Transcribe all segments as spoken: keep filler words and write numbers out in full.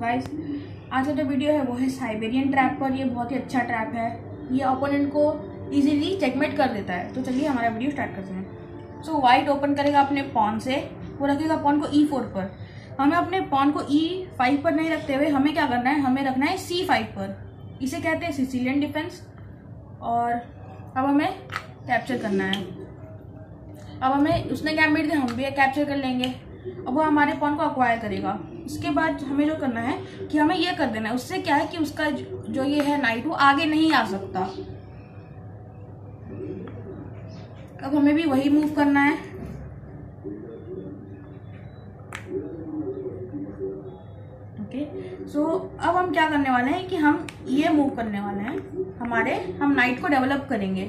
Guys, आज का जो वीडियो है वो है साइबेरियन ट्रैप पर। ये बहुत ही अच्छा ट्रैप है, ये ओपोनेंट को इजीली चेकमेट कर देता है। तो चलिए हमारा वीडियो स्टार्ट करते हैं। सो वाइट ओपन करेगा अपने पॉन से, वो रखेगा पॉन को ई फोर पर। हमें अपने पॉन को ई फाइव पर नहीं रखते हुए हमें क्या करना है, हमें रखना है सी फाइव पर। इसे कहते हैं सिसिलियन डिफेंस। और अब हमें कैप्चर करना है। अब हमें उसने गैम्बिट दिया, हम भी कैप्चर कर लेंगे। अब वो हमारे पॉन को अक्वायर करेगा। इसके बाद हमें जो करना है कि हमें ये कर देना है, उससे क्या है कि उसका जो ये है नाइट वो आगे नहीं आ सकता। अब हमें भी वही मूव करना है। ओके, सो अब हम क्या करने वाले हैं कि हम ये मूव करने वाले हैं, हमारे हम नाइट को डेवलप करेंगे।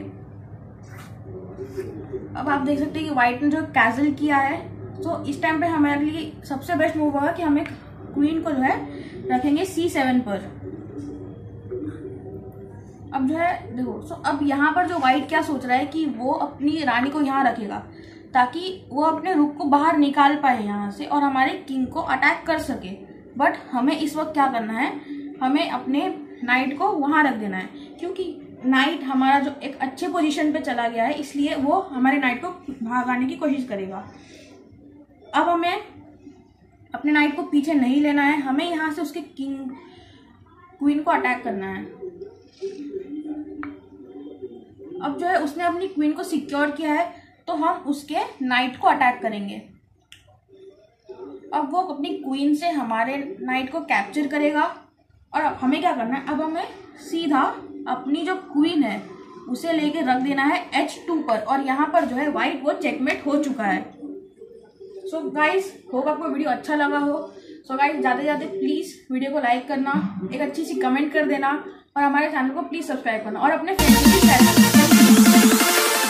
अब आप देख सकते हैं कि व्हाइट ने जो कैसल किया है, तो इस टाइम पे हमारे लिए सबसे बेस्ट मूव होगा कि हम एक क्वीन को जो है रखेंगे सी सेवन पर। अब जो है देखो, सो अब यहाँ पर जो व्हाइट क्या सोच रहा है कि वो अपनी रानी को यहाँ रखेगा ताकि वो अपने रुक को बाहर निकाल पाए यहाँ से और हमारे किंग को अटैक कर सके। बट हमें इस वक्त क्या करना है, हमें अपने नाइट को वहां रख देना है, क्योंकि नाइट हमारा जो एक अच्छे पोजीशन पे चला गया है, इसलिए वो हमारे नाइट को भागाने की कोशिश करेगा। अब हमें अपने नाइट को पीछे नहीं लेना है, हमें यहाँ से उसके किंग क्वीन को अटैक करना है। अब जो है उसने अपनी क्वीन को सिक्योर किया है, तो हम उसके नाइट को अटैक करेंगे। अब वो अपनी क्वीन से हमारे नाइट को कैप्चर करेगा और अब हमें क्या करना है, अब हमें सीधा अपनी जो क्वीन है उसे लेके रख देना है एच टू पर। और यहाँ पर जो है व्हाइट वो चेकमेट हो चुका है। सो गाइस, होप आपको वीडियो अच्छा लगा हो। सो गाइस, जाते जाते प्लीज वीडियो को लाइक करना, एक अच्छी सी कमेंट कर देना और हमारे चैनल को प्लीज सब्सक्राइब करना और अपने फ्रेंड्स को भी शेयर करना।